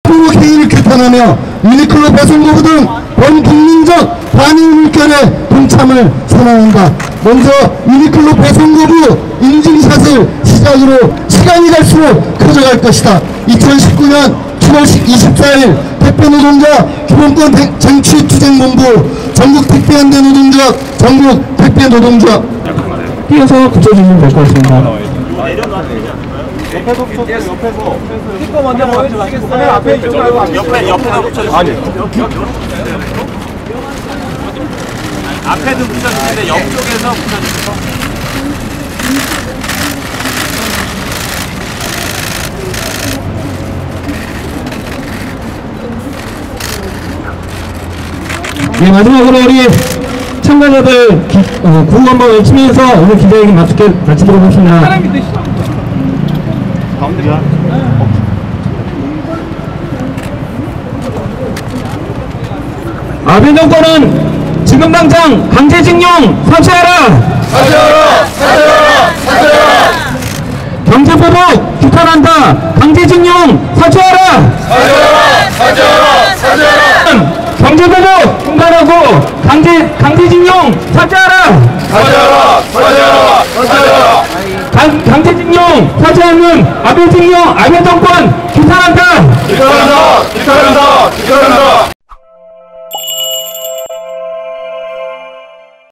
유니클로 개인을 규탄하며 유니클로 배송거부 등 범국민적 반일 물결에 동참을 선언한다. 먼저 유니클로 배송거부 인증샷을 시작으로 시간이 갈수록 커져갈 것이다. 2019년 7월 24일 택배노동자 기본권 쟁취투쟁본부 전국 택배연대 노동조합 전국 택배노동조합 뛰어서 붙여주시면 될 것 같습니다. 옆에서 붙여주세요. 옆에서 스티커 먼저 보여주시겠어요? 카메라 앞에 있지 말고 옆에서 붙여주세요. 아니 앞에도 붙여주는데 옆쪽에서 붙여주세요. 네, 마지막으로 우리 참가자들 구호 한번 외치면서 오늘 기자회견 마치도록 하겠습니다. 아베 정권은 지금 당장 강제징용 사퇴하라! 사죄하라! 사죄하라! 사죄하라! 경제보복 규탄한다! 강제징용 사퇴하라! 사죄하라! 사죄하라! 사죄하라! 경제보복 중단하고 강제징용 사퇴하라! 사죄하라! 사죄하라! 사죄하라! 강제징용 사퇴하는 아베 정권 규탄한다! 규탄한다! 규탄한다! 규탄한다!